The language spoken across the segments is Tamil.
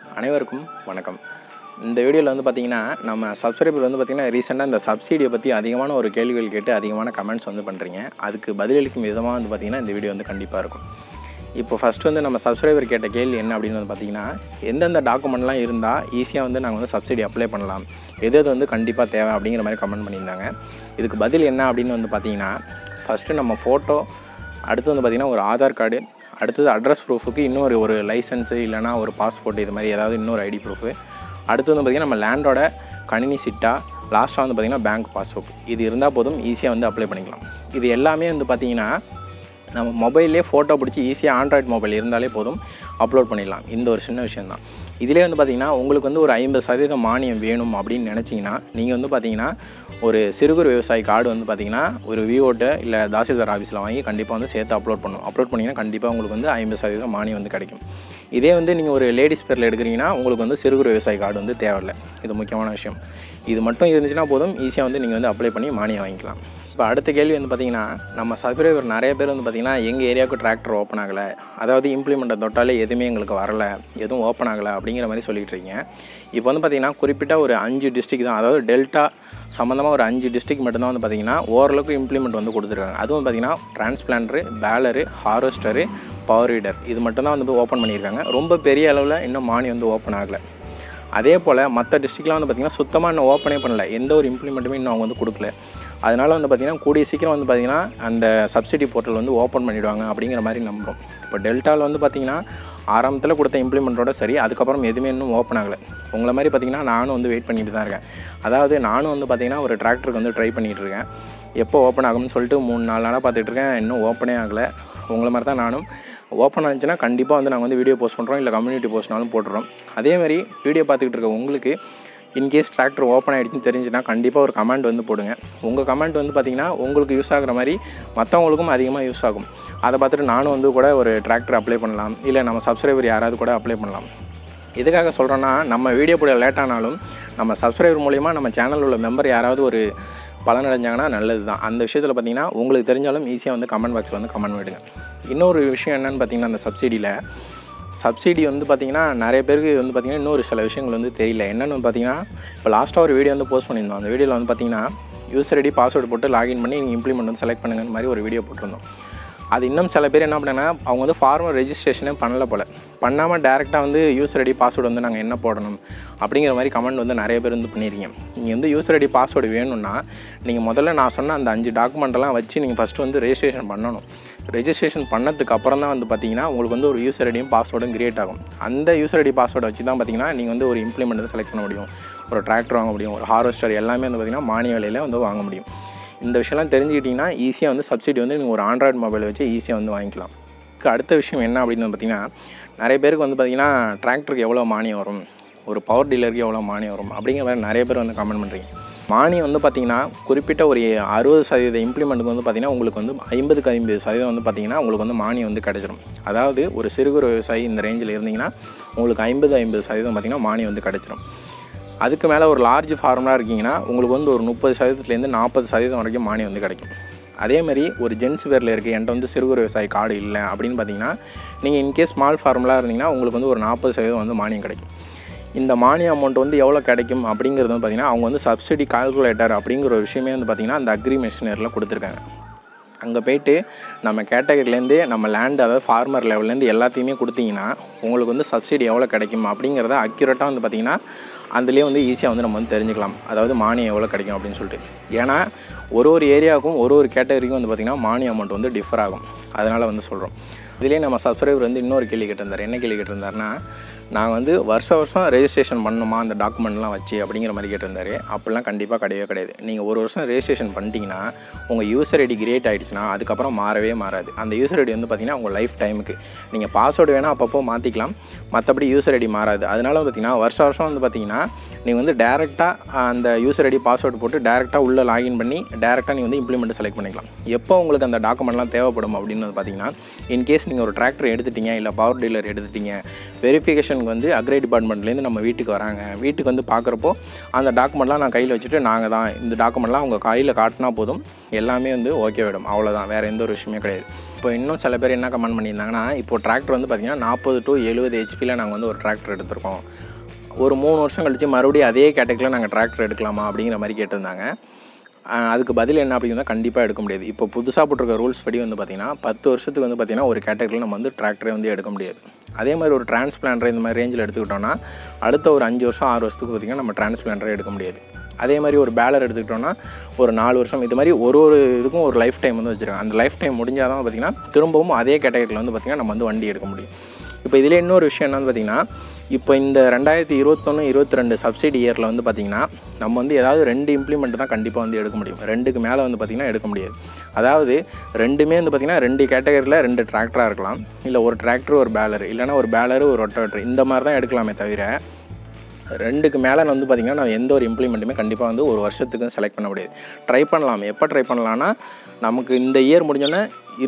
அனைவருக்கும் வணக்கம். இந்த வீடியோவில் வந்து பார்த்திங்கன்னா நம்ம சப்ஸ்கிரைபர் வந்து பார்த்திங்கன்னா ரீசெண்டாக இந்த சப்சிடியை பற்றி அதிகமான ஒரு கேள்விகள் கேட்டு அதிகமான கமெண்ட்ஸ் வந்து பண்ணுறீங்க. அதுக்கு பதிலளிக்கும் விதமாக வந்து பார்த்திங்கன்னா இந்த வீடியோ வந்து கண்டிப்பாக இருக்கும். இப்போ ஃபஸ்ட்டு வந்து நம்ம சப்ஸ்கிரைபர் கேட்ட கேள்வி என்ன அப்படின்னு வந்து பார்த்திங்கன்னா, எந்தெந்த டாக்குமெண்ட்லாம் இருந்தால் ஈஸியாக வந்து நாங்கள் வந்து சப்சிடி அப்ளை பண்ணலாம், எது வந்து கண்டிப்பாக தேவை அப்படிங்கிற மாதிரி கமெண்ட் பண்ணியிருந்தாங்க. இதுக்கு பதில் என்ன அப்படின்னு வந்து பார்த்திங்கன்னா, ஃபஸ்ட்டு நம்ம ஃபோட்டோ, அடுத்து வந்து பார்த்திங்கன்னா ஒரு ஆதார் கார்டு, அடுத்தது அட்ரஸ் ப்ரூஃபுக்கு இன்னொரு ஒரு லைசன்ஸு இல்லைனா ஒரு பாஸ்போர்ட், இது மாதிரி ஏதாவது இன்னொரு ஐடி ப்ரூஃபு, அடுத்து வந்து பார்த்திங்கன்னா நம்ம லேண்டோட கணினி சிட்டா, லாஸ்ட்டாக வந்து பார்த்திங்கன்னா பேங்க் பாஸ்புக், இது இருந்தால் போதும் ஈஸியாக வந்து அப்ளை பண்ணிக்கலாம். இது எல்லாமே வந்து பார்த்திங்கன்னா நம்ம மொபைல்லே ஃபோட்டோ பிடிச்சி ஈஸியாக ஆண்ட்ராய்டு மொபைல் இருந்தாலே போதும் அப்லோட் பண்ணிடலாம். இந்த ஒரு சின்ன விஷயந்தான். இதிலே வந்து பார்த்திங்கன்னா உங்களுக்கு வந்து ஒரு 50% மானியம் வேணும் அப்படின்னு நினச்சிங்கன்னா நீங்கள் வந்து பார்த்திங்கன்னா ஒரு சிறு குறு விவசாயி கார்டு வந்து பார்த்திங்கன்னா ஒரு விஓட்ட இல்லை தாசில்தார் ஆஃபீஸில் வாங்கி கண்டிப்பாக வந்து சேர்த்து அப்லோட் பண்ணிங்கன்னா கண்டிப்பாக உங்களுக்கு வந்து 50% மானியம் வந்து கிடைக்கும். இதே வந்து நீங்கள் ஒரு லேடிஸ் பேரில் எடுக்கிறீங்கன்னா உங்களுக்கு வந்து சிறு குறு விவசாயி கார்டு வந்து தேவையில்லை. இது முக்கியமான விஷயம். இது மட்டும் இருந்துச்சுன்னா போதும் ஈஸியாக வந்து நீங்கள் வந்து அப்ளை பண்ணி மானியம் வாங்கிக்கலாம். இப்போ அடுத்த கேள்வி வந்து பார்த்திங்கன்னா, நம்ம சப்ஸ்கிரைபர் நிறைய பேர் வந்து பார்த்திங்கன்னா எங்கள் ஏரியாவுக்கு டிராக்டர் ஓப்பன் ஆகலை, அதாவது இம்ப்ளிமெண்ட்டை தொட்டாலே எதுவுமே எங்களுக்கு வரலை, எதுவும் ஓப்பன் ஆகலை அப்படிங்கிற மாதிரி சொல்லிகிட்டு இருக்கீங்க. இப்போ வந்து பார்த்திங்கன்னா குறிப்பிட்ட ஒரு 5 டிஸ்ட்ரிக் தான், அதாவது டெல்டா சம்மந்தமாக ஒரு 5 டிஸ்ட்ரிக் மட்டும்தான் வந்து பார்த்திங்கன்னா ஓரளவுக்கு இம்ப்ளிமெண்ட் வந்து கொடுத்துருக்காங்க. அதுவும் பார்த்திங்கன்னா டிரான்ஸ்பிளான்டரு, பேலரு, ஹார்வெஸ்டரு, பவர் வீடர், இது மட்டும்தான் வந்து ஓப்பன் பண்ணியிருக்காங்க. ரொம்ப பெரிய அளவில் இன்னும் மானியம் வந்து ஓப்பன் ஆகலை. அதே போல் மற்ற டிஸ்ட்ரிக்ட்லாம் வந்து பார்த்திங்கன்னா சுத்தமாக இன்னும் ஓப்பனே பண்ணல, எந்த ஒரு இம்ப்ளிமெண்ட்டுமே இன்னும் அவங்க வந்து கொடுக்கல. அதனால் வந்து பார்த்திங்கன்னா கூடிய சீக்கிரம் வந்து பார்த்திங்கன்னா அந்த சப்சிடி போர்ட்டல் வந்து ஓப்பன் பண்ணிவிடுவாங்க அப்படிங்கிற மாதிரி நம்புகிறோம். இப்போ டெல்டாவில் வந்து பார்த்திங்கன்னா ஆரம்பத்தில் கொடுத்த இம்ப்ளிமெண்ட்டோட சரி, அதுக்கப்புறம் எதுவுமே இன்னும் ஓப்பன் ஆகலை. உங்களை மாதிரி பார்த்திங்கன்னா நானும் வந்து வெயிட் பண்ணிட்டு தான் இருக்கேன். அதாவது நானும் வந்து பார்த்திங்கன்னா ஒரு டிராக்டருக்கு வந்து ட்ரை பண்ணிகிட்டு இருக்கேன். எப்போ ஓப்பன் ஆகும்னு சொல்லிட்டு 3-4 நாளாக பார்த்துட்டு இருக்கேன், இன்னும் ஓப்பனே ஆகலை. உங்களை மாதிரி தான் நானும். ஓப்பன் ஆச்சுன்னா கண்டிப்பாக வந்து நாங்கள் வந்து வீடியோ போஸ்ட் பண்ணுறோம், இல்லை கம்யூனிட்டி போஸ்ட்னாலும் போட்டுறோம். அதேமாதிரி வீடியோ பார்த்துக்கிட்டு இருக்க உங்களுக்கு இன்கேஸ் டிராக்டர் ஓப்பன் ஆகிடுச்சின்னு தெரிஞ்சுன்னா கண்டிப்பாக ஒரு கமெண்ட் வந்து போடுங்க. உங்கள் கமெண்ட் வந்து பார்த்திங்கன்னா உங்களுக்கு யூஸ் ஆகிற மாதிரி மற்றவங்களுக்கும் அதிகமாக யூஸ் ஆகும். அதை பார்த்துட்டு நானும் வந்து கூட ஒரு டிராக்டர் அப்ளை பண்ணலாம், இல்லை நம்ம சப்ஸ்கிரைபர் யாராவது கூட அப்ளை பண்ணலாம். எதுக்காக சொல்கிறோன்னா, நம்ம வீடியோ போட லேட் ஆனாலும் நம்ம சப்ஸ்கிரைபர் மூலிமா நம்ம சேனலில் உள்ள மெம்பர் யாராவது ஒரு பலனடைஞ்சாங்கன்னா நல்லது தான். அந்த விஷயத்தில் பார்த்திங்கன்னா உங்களுக்கு தெரிஞ்சாலும் ஈஸியாக வந்து கமெண்ட் பாக்ஸில் வந்து கமெண்ட் விடுங்க. இன்னொரு விஷயம் என்னென்னு பார்த்திங்கன்னா, அந்த சப்சிடி வந்து பார்த்திங்கன்னா நிறைய பேருக்கு வந்து பார்த்திங்கன்னா இன்னொரு சில விஷயங்கள் வந்து தெரியல. என்னென்னு பார்த்திங்கன்னா, இப்போ லாஸ்ட்டாக ஒரு வீடியோ வந்து போஸ்ட் பண்ணியிருந்தோம். அந்த வீடியோவில் வந்து பார்த்திங்கன்னா யூசர் ஐடி பாஸ்வேர்டு போட்டு லாகின் பண்ணி நீங்கள் இம்ப்ளிமெண்ட் வந்து செலக்ட் பண்ணுங்கிற மாதிரி ஒரு வீடியோ போட்டிருந்தோம். அது இன்னும் சில பேர் என்ன பண்ணாங்கன்னா, அவங்க வந்து ஃபார்மல் ரெஜிஸ்ட்ரேஷனே பண்ணலை போல், பண்ணாமல் டேரெக்டாக வந்து யூசர் ஐடி பாஸ்வேர்டு வந்து நாங்கள் என்ன போடணும் அப்படிங்கிற மாதிரி கமெண்ட் வந்து நிறைய பேர் வந்து பண்ணியிருக்கீங்க. நீங்கள் வந்து யூசர் ஐடி பாஸ்வேர்டு வேணும்னா நீங்கள் முதல்ல நான் சொன்ன அந்த 5 டாக்குமெண்ட்டெல்லாம் வச்சு நீங்கள் ஃபஸ்ட்டு வந்து ரெஜிஸ்ட்ரேஷன் பண்ணணும். ரெஜிஸ்ட்ரேஷன் பண்ணதுக்கு அப்புறம் தான் வந்து பார்த்திங்கன்னா உங்களுக்கு வந்து ஒரு யூசர் ஐடியும் பாஸ்வேர்டும் கிரியேட் ஆகும். அந்த யூசர் ஐடி பாஸ்வேர்டை வச்சு தான் பார்த்திங்கன்னா நீங்கள் வந்து ஒரு இம்ப்ளிமெண்ட் வந்து செலக்ட் பண்ண முடியும், ஒரு டிராக்டர் வாங்க முடியும், ஒரு ஹார்வெஸ்டர் எல்லாமே வந்து பார்த்திங்கன்னா மானிய விலையில் வந்து வாங்க முடியும். இந்த விஷயம்லாம் தெரிஞ்சுக்கிட்டிங்கன்னா ஈஸியாக வந்து சப்சிடி வந்து நீங்கள் ஒரு ஆண்ட்ராய்டு மொபைல் வச்சு ஈஸியாக வந்து வாங்கிக்கலாம். அடுத்த விஷயம் என்ன அப்படின்னு பார்த்திங்கன்னா, நிறைய பேருக்கு வந்து பார்த்திங்கன்னா டிராக்டருக்கு எவ்வளோ மானியம் வரும், ஒரு பவர் டீலருக்கு எவ்வளோ மானியம் வரும் அப்படிங்கிற மாதிரி நிறைய பேர் வந்து கமெண்ட் பண்ணுறீங்க. மானியம் வந்து பார்த்திங்கன்னா குறிப்பிட்ட ஒரு 60% இம்ப்ளிமெண்ட்டுக்கு வந்து பார்த்திங்கன்னா உங்களுக்கு வந்து 50% வந்து பார்த்திங்கன்னா உங்களுக்கு வந்து மானியம் வந்து கிடச்சிரும். அதாவது ஒரு சிறு குறு விவசாயி இந்த ரேஞ்சில் இருந்தீங்கன்னா உங்களுக்கு 50% பார்த்திங்கன்னா மானியம் வந்து கிடச்சிரும். அதுக்கு மேலே ஒரு லார்ஜ் ஃபார்மலாக இருக்கீங்கன்னா உங்களுக்கு வந்து ஒரு 30%லேருந்து 40% வரைக்கும் மானியம் வந்து கிடைக்கும். அதேமாதிரி ஒரு ஜென்ஸ் பேரில் இருக்குது, என்கிட்ட வந்து சிறு குறு விவசாயி கார்டு இல்லை அப்படின்னு பார்த்தீங்கன்னா, நீங்கள் இன்கேஸ் ஸ்மால் ஃபார்மலாக இருந்தீங்கன்னா உங்களுக்கு வந்து ஒரு 40% வந்து மானியம் கிடைக்கும். இந்த மானிய அமௌண்ட் வந்து எவ்வளோ கிடைக்கும் அப்படிங்கிறது வந்து பார்த்திங்கன்னா அவங்க வந்து சப்சிடி கால்குலேட்டர் அப்படிங்கிற ஒரு விஷயமே வந்து பார்த்திங்கன்னா அந்த அக்ரி மெஷினரியில் கொடுத்துருக்காங்க. அங்கே போய்ட்டு நம்ம கேட்டகரிலேருந்து நம்ம லேண்டு, அதாவது ஃபார்மர் லெவல்லேருந்து எல்லாத்தையுமே கொடுத்தீங்கன்னா உங்களுக்கு வந்து சப்சிடி எவ்வளோ கிடைக்கும் அப்படிங்கிறத அக்யூரேட்டாக வந்து பார்த்திங்கன்னா அதுலேயே வந்து ஈஸியாக வந்து நம்ம வந்து தெரிஞ்சுக்கலாம், அதாவது மானியம் எவ்வளோ கிடைக்கும் அப்படின்னு சொல்லிட்டு. ஏன்னா ஒரு ஏரியாவுக்கும் ஒரு கேட்டகரிக்கும் வந்து பார்த்திங்கன்னா மானிய அமௌண்ட் வந்து டிஃபர் ஆகும். அதனால் வந்து சொல்கிறோம். இதிலே நம்ம சப்ஸ்கிரைபர் வந்து இன்னொரு கேள்வி கேட்டிருந்தார். என்ன கேள்வி கேட்டிருந்தாருன்னா, நான் வந்து வருஷம் ரெஜிஸ்ட்ரேஷன் பண்ணணுமா அந்த டாக்குமெண்ட்லாம் வச்சு அப்படிங்கிற மாதிரி கேட்டிருந்தாரு. அப்படிலாம் கண்டிப்பாக கிடையாது. நீங்கள் ஒரு வருஷம் ரெஜிஸ்ட்ரேஷன் பண்ணிட்டீங்கன்னா உங்கள் யூசர் ஐடி கிரியேட் ஆகிடுச்சுன்னா அதுக்கப்புறம் மாறவே மாறாது. அந்த யூசர் ஐடி வந்து பார்த்திங்கன்னா உங்கள் லைஃப் டைமுக்கு. நீங்கள் பாஸ்வேர்டு வேணால் அப்பப்போ மாற்றிக்கலாம், மற்றபடி யூசர் ஐடி மாறாது. அதனால பார்த்திங்கன்னா வருஷம் வந்து பார்த்திங்கன்னா நீங்கள் வந்து டேரெக்டாக அந்த யூசர் ஐடி பாஸ்வேர்டு போட்டு டேரெக்டாக உள்ளே லாகின் பண்ணி டேரெக்டாக நீங்கள் வந்து இம்ப்ளிமெண்ட் செலக்ட் பண்ணிக்கலாம். எப்போ உங்களுக்கு அந்த டாக்குமெண்ட்லாம் தேவைப்படும் அப்படின்னு வந்து பார்த்திங்கன்னா, இன்கேஸ் நீங்கள் ஒரு டிராக்டர் எடுத்துட்டீங்க, இல்லை பவர் டீலர் எடுத்துட்டீங்க, வெரிஃபிகேஷன் வந்து அக்ரி டிபார்ட்மெண்ட்லேருந்து நம்ம வீட்டுக்கு வராங்க, வீட்டுக்கு வந்து பார்க்குறப்போ அந்த டாக்குமெண்ட்லாம் நான் கையில் வச்சுட்டு நாங்கள் தான் இந்த டாக்குமெண்ட்லாம் அவங்க கையில் காட்டினா போதும், எல்லாமே வந்து ஓகே விடும். அவ்வளோதான், வேறு எந்த ஒரு விஷயமே கிடையாது. இப்போ இன்னும் சில பேர் என்ன கமெண்ட் பண்ணியிருந்தாங்கன்னா, இப்போது டிராக்டர் வந்து பார்த்திங்கன்னா 40 to 70 ஹெச்பியில் நாங்கள் வந்து ஒரு டிராக்டர் எடுத்திருக்கோம். ஒரு 3 வருஷம் கழித்து மறுபடியும் அதே கேட்டகரியில் நாங்கள் டிராக்டர் எடுக்கலாமா அப்படிங்கிற மாதிரி கேட்டிருந்தாங்க. அதுக்கு பதில் என்ன அப்படின்னா, கண்டிப்பாக எடுக்க முடியாது. இப்போ புதுசாக போட்டிருக்க ரூல்ஸ் படி வந்து பார்த்திங்கன்னா 10 வருஷத்துக்கு வந்து பார்த்திங்கன்னா ஒரு கேட்டகரியில் நம்ம வந்து டிராக்டரை வந்து எடுக்க முடியாது. அதே மாதிரி ஒரு டிரான்ஸ்பிளான்டர் இந்த மாதிரி ரேஞ்சில் எடுத்துக்கிட்டோன்னா அடுத்த ஒரு 5 வருஷம் 6 வருஷத்துக்கு பார்த்திங்கன்னா நம்ம டிரான்ஸ்பிளான்டரை எடுக்க முடியாது. அதே மாதிரி ஒரு பேலர் எடுத்துக்கிட்டோன்னா ஒரு 4 வருஷம் இது மாதிரி ஒரு இதுக்கும் ஒரு லைஃப் டைம் வந்து வச்சுருக்காங்க. அந்த லைஃப் டைம் முடிஞ்சால் தான் பார்த்திங்கன்னா திரும்பவும் அதே கேட்டகரியில் வந்து பார்த்திங்கன்னா நம்ம வந்து வண்டி எடுக்க முடியும். இப்போ இதில் இன்னொரு விஷயம் என்னன்னு பார்த்திங்கன்னா, இப்போ இந்த 2021-22 சப்சிடி இயரில் வந்து பார்த்திங்கன்னா நம்ம வந்து ஏதாவது 2 இம்ப்ளிமெண்ட் தான் கண்டிப்பாக வந்து எடுக்க முடியும். 2க்கு மேலே வந்து பார்த்திங்கன்னா எடுக்க முடியாது. அதாவது 2மே வந்து பார்த்திங்கன்னா 2 கேட்டகரியில் 2 டிராக்டராக இருக்கலாம். இல்லை ஒரு டிராக்டர் ஒரு பேலர், இல்லைனா ஒரு பேலரு ஒரு ரொட்டவேட்டர், இந்த மாதிரி தான் எடுக்கலாமே தவிர 2க்கு மேலே வந்து பார்த்திங்கன்னா நான் எந்த ஒரு இம்ப்ளிமெண்ட்டுமே கண்டிப்பாக வந்து ஒரு வருஷத்துக்கு செலக்ட் பண்ண முடியாது. ட்ரை பண்ணலாம். எப்போ ட்ரை பண்ணலான்னா, நமக்கு இந்த இயர் முடிஞ்சோன்னே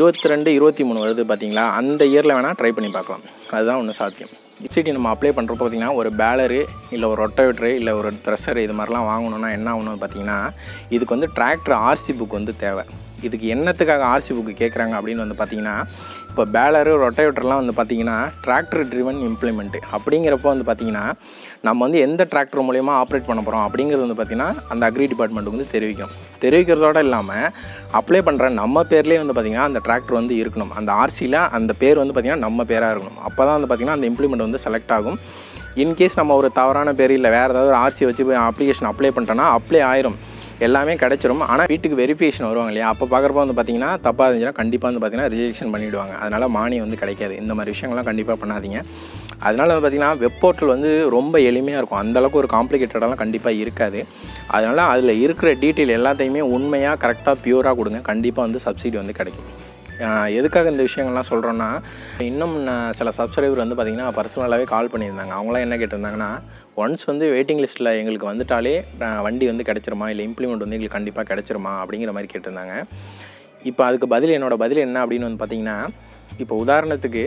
22-23 வருது பார்த்திங்களா, அந்த இயரில் வேணால் ட்ரை பண்ணி பார்க்கலாம். அதுதான் ஒன்று சாத்தியம். சப்சிடி நம்ம அப்ளை பண்ணுறப்போ பார்த்திங்கன்னா ஒரு பேலரு இல்லை ஒரு ரொட்டவேட்டரு இல்லை ஒரு த்ரெஷர் இது மாதிரிலாம் வாங்கணுன்னா என்ன ஆகணும்னு பார்த்திங்கன்னா, இதுக்கு வந்து டிராக்டர் ஆர்சி புக் வந்து தேவை. இதுக்கு என்னத்துக்காக ஆர்சி புக்கு கேட்குறாங்க அப்படின்னு வந்து பார்த்திங்கன்னா, இப்போ பேலரு ரொட்டவேட்டர்லாம் வந்து பார்த்திங்கன்னா டிராக்டர் ட்ரிவன் இம்ப்ளிமெண்ட்டு அப்படிங்கிறப்போ வந்து பார்த்திங்கன்னா நம்ம வந்து எந்த டிராக்டர் மூலயமா ஆப்ரேட் பண்ண போகிறோம் அப்படிங்கிறது வந்து பார்த்திங்கன்னா அந்த அக்ரி டிபார்ட்மெண்ட்டுக்கு வந்து தெரிவிக்கிறதோட இல்லாமல் அப்ளை பண்ணுற நம்ம பேர்லேயே வந்து பார்த்திங்கன்னா அந்த டிராக்டர் வந்து இருக்கணும். அந்த ஆர்சியில் அந்த பேர் வந்து பார்த்திங்கன்னா நம்ம பேராக இருக்கணும். அப்போ தான் வந்து பார்த்திங்கன்னா அந்த இம்ப்ளிமெண்ட் வந்து செலக்ட் ஆகும். இன்கேஸ் நம்ம ஒரு தவறான பேர் இல்லை வேறு ஏதாவது ஒரு ஆர்சி வச்சு அப்ளிகேஷன் அப்ளை பண்ணிட்டோன்னா அப்ளை ஆயிரும், எல்லாமே கிடச்சிரும். ஆனால் வீட்டுக்கு வெரிஃபிகேஷன் வருவாங்க இல்லையா, அப்போ பார்க்குறப்ப வந்து பார்த்திங்கன்னா தப்பாக இருந்துச்சுன்னா கண்டிப்பாக வந்து பார்த்திங்கன்னா ரிஜெக்ஷன் பண்ணிவிடுவாங்க. அதனால் மானியம் வந்து கிடைக்காது. இந்த மாதிரி விஷயங்கள்லாம் கண்டிப்பாக பண்ணாதீங்க. அதனால் வந்து பார்த்திங்கன்னா வெப் போர்ட்டல் வந்து ரொம்ப எளிமையாக இருக்கும். அந்தளவுக்கு ஒரு காம்ப்ளிகேட்டடெல்லாம் கண்டிப்பாக இருக்காது. அதனால் அதில் இருக்கிற டீட்டெயில் எல்லாத்தையுமே உண்மையாக கரெக்டாக பியூராக கொடுங்க, கண்டிப்பாக வந்து சப்சிடி வந்து கிடைக்கும். எதுக்காக இந்த விஷயங்கள்லாம் சொல்கிறோன்னா, இன்னும் சில சப்ஸ்கிரைபர் வந்து பார்த்திங்கன்னா பர்சனலாகவே கால் பண்ணியிருந்தாங்க. அவங்களாம் என்ன கேட்டிருந்தாங்கன்னா, ஒன்ஸ் வந்து வெயிட்டிங் லிஸ்ட்டில் எங்களுக்கு வந்துட்டாலே வண்டி வந்து கிடச்சிருமா, இல்லை இம்ப்ளிமெண்ட் வந்து எங்களுக்கு கண்டிப்பாக கிடச்சிருமா அப்படிங்கிற மாதிரி கேட்டிருந்தாங்க. இப்போ அதுக்கு பதில் என்னோடய பதில் என்ன அப்படின்னு வந்து பார்த்திங்கன்னா, இப்போ உதாரணத்துக்கு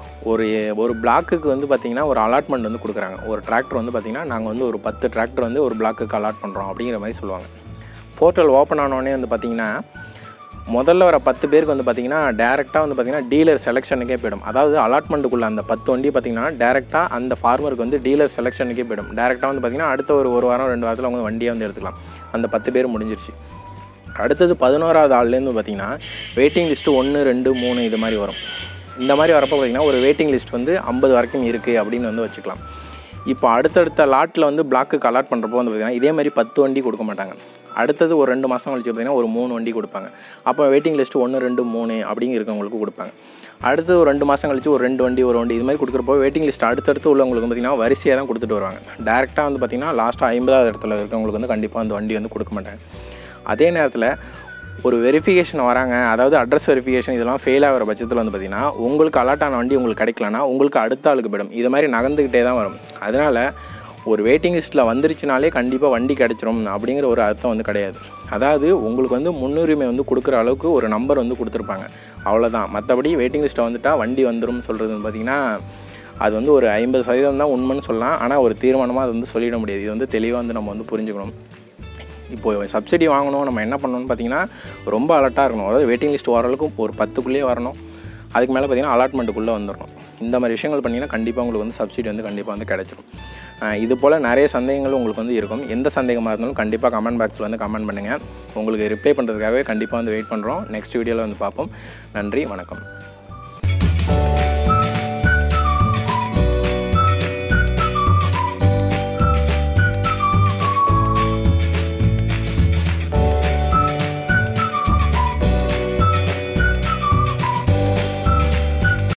ஒரு பிளாக்குக்கு வந்து பார்த்திங்கன்னா ஒரு அலாட்மெண்ட் வந்து கொடுக்குறாங்க. ஒரு டிராக்டர் வந்து பார்த்திங்கன்னா நாங்கள் வந்து ஒரு 10 டிராக்டர் வந்து ஒரு பிளாக்குக்கு அலாட் பண்ணுறோம் அப்படிங்கிற மாதிரி சொல்லுவாங்க. போர்ட்டல் ஓப்பன் ஆனோடனே வந்து பார்த்திங்கன்னா முதல்ல வர 10 பேருக்கு வந்து பார்த்திங்கன்னா டேரெக்டாக வந்து பார்த்திங்கன்னா டீலர் செலெக்ஷனுக்கே போய்டும். அதாவது அலாட்மெண்ட்டுக்குள்ளே அந்த 10 வண்டி பார்த்திங்கன்னா டேரெக்டாக அந்த ஃபார்மருக்கு வந்து டீலர் செலெக்ஷனுக்கே போய்டும். டேரெக்டாக வந்து பார்த்திங்கன்னா அடுத்த ஒரு வாரம் 2 வாரத்தில் அவங்க வண்டியை வந்து எடுத்துக்கலாம். அந்த 10 பேர் முடிஞ்சிருச்சு. அடுத்தது 11வது ஆள்லேருந்து பார்த்திங்கன்னா வெயிட்டிங் லிஸ்ட்டு 1, 2, 3 இது மாதிரி வரும். இந்த மாதிரி வரப்போ பார்த்திங்கன்னா ஒரு வெயிட்டிங் லிஸ்ட் வந்து 50 வரைக்கும் இருக்குது அப்படின்னு வந்து வச்சுக்கலாம். இப்போ அடுத்தடுத்த லாட்டில் வந்து பிளாக்குக்கு அலாட் பண்ணுறப்போ வந்து பார்த்திங்கன்னா இதே மாதிரி 10 வண்டி கொடுக்க மாட்டாங்க. அடுத்தது ஒரு 2 மாதம் கழிச்சு பார்த்திங்கன்னா ஒரு 3 வண்டி கொடுப்பாங்க. அப்போ வெயிட்டிங் லிஸ்ட்டு 1, 2, 3 அப்படிங்க இருக்கவங்களுக்கு கொடுப்பாங்க. அடுத்தது ஒரு 2 மாதம் கழிச்சு ஒரு 2 வண்டி ஒரு வண்டி இது மாதிரி கொடுக்குறப்போ வெயிட்டிங் லிஸ்ட் அடுத்தடுத்து உள்ளவங்களுக்கு பார்த்திங்கன்னா வரிசையாக தான் கொடுத்துட்டு வருவாங்க. டேரெக்டாக வந்து பார்த்திங்கன்னா லாஸ்ட்டாக 50வது இடத்துல இருக்கவங்களுக்கு வந்து கண்டிப்பாக அந்த வண்டி வந்து கொடுக்க மாட்டாங்க. அதே நேரத்தில் ஒரு வெரிஃபிகேஷன் வராங்க, அதாவது அட்ரஸ் வெரிஃபிகேஷன் இதெல்லாம் ஃபெயில் ஆகிற பட்சத்தில் வந்து பார்த்திங்கன்னா உங்களுக்கு அலாட் ஆன வண்டி உங்களுக்கு கிடைக்கலனா உங்களுக்கு அடுத்த ஆளுக்கு போய்டும். இது மாதிரி நகர்ந்துக்கிட்டே தான் வரும். அதனால் ஒரு வெயிட்டிங் லிஸ்ட்டில் வந்துருச்சுனாலே கண்டிப்பாக வண்டி கிடச்சிரும் அப்படிங்கிற ஒரு அர்த்தம் வந்து கிடையாது. அதாவது உங்களுக்கு வந்து முன்னுரிமை வந்து கொடுக்குற அளவுக்கு ஒரு நம்பர் வந்து கொடுத்துருப்பாங்க, அவ்வளோதான். மற்றபடி வெயிட்டிங் லிஸ்ட்டில் வந்துட்டால் வண்டி வந்துடும் சொல்கிறது வந்து பார்த்திங்கன்னா அது வந்து ஒரு 50% தான் உண்மைன்னு சொல்லலாம். ஆனால் ஒரு தீர்மானமாக அது வந்து சொல்லிட முடியாது. இது வந்து தெளிவாக வந்து நம்ம வந்து புரிஞ்சுக்கணும். இப்போது சப்சிடி வாங்கணும் நம்ம என்ன பண்ணணும்னு பார்த்திங்கன்னா ரொம்ப அலர்ட்டாக இருக்கணும். அதாவது வெயிட்டிங் லிஸ்ட் ஓரளவுக்கு ஒரு 10க்குள்ளேயே வரணும். அதுக்கு மேலே பார்த்திங்கன்னா அலாட்மெண்ட்டுக்குள்ளே வந்துடணும். இந்த மாதிரி விஷயங்கள் பண்ணிங்கன்னா கண்டிப்பாக உங்களுக்கு வந்து சப்சிடி வந்து கண்டிப்பாக வந்து கிடச்சிடும். இது போல் நிறைய சந்தேகங்கள் உங்களுக்கு வந்து இருக்கும். எந்த சந்தேகமாக இருந்தாலும் கண்டிப்பாக கமெண்ட் பாக்ஸில் வந்து கமெண்ட் பண்ணுங்கள். உங்களுக்கு ரிப்ளை பண்ணுறதுக்காகவே கண்டிப்பாக வந்து வெயிட் பண்ணுறோம். நெக்ஸ்ட் வீடியோவில் வந்து பார்ப்போம். நன்றி, வணக்கம்.